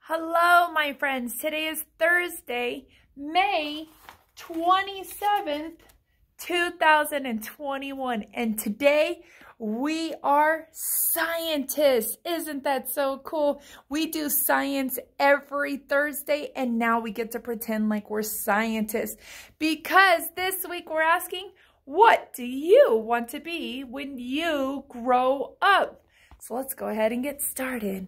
Hello, my friends. Today is Thursday, May 27th, 2021. And today we are scientists. Isn't that so cool? We do science every Thursday, and now we get to pretend like we're scientists because this week we're asking, what do you want to be when you grow up? So let's go ahead and get started.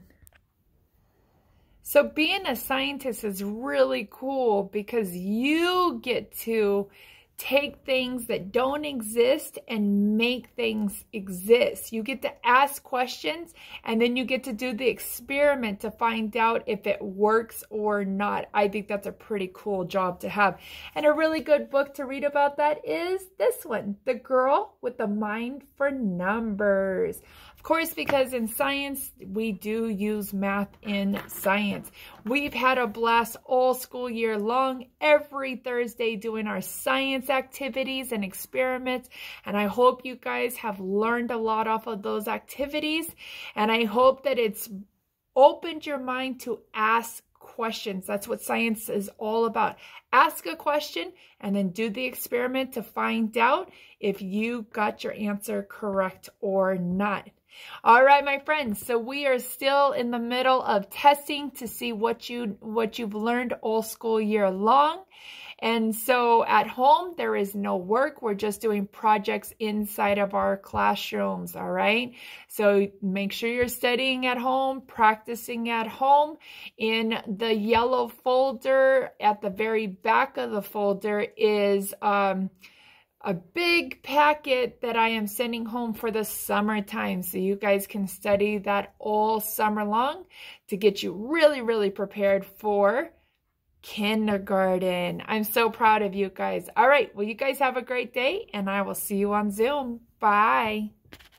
So being a scientist is really cool because you get to take things that don't exist and make things exist. You get to ask questions, and then you get to do the experiment to find out if it works or not. I think that's a pretty cool job to have. And a really good book to read about that is this one, The Girl with the Mind for Numbers. Of course, because in science, we do use math in science. We've had a blast all school year long, every Thursday doing our science activities and experiments. And I hope you guys have learned a lot off of those activities. And I hope that it's opened your mind to ask questions. That's what science is all about. Ask a question and then do the experiment to find out if you got your answer correct or not. All right, my friends, so we are still in the middle of testing to see what you've learned all school year long. And so at home, there is no work. We're just doing projects inside of our classrooms, all right? So make sure you're studying at home, practicing at home. In the yellow folder, at the very back of the folder is a big packet that I am sending home for the summertime, so you guys can study that all summer long to get you really, really prepared for kindergarten. I'm so proud of you guys. All right, well, you guys have a great day, and I will see you on Zoom. Bye.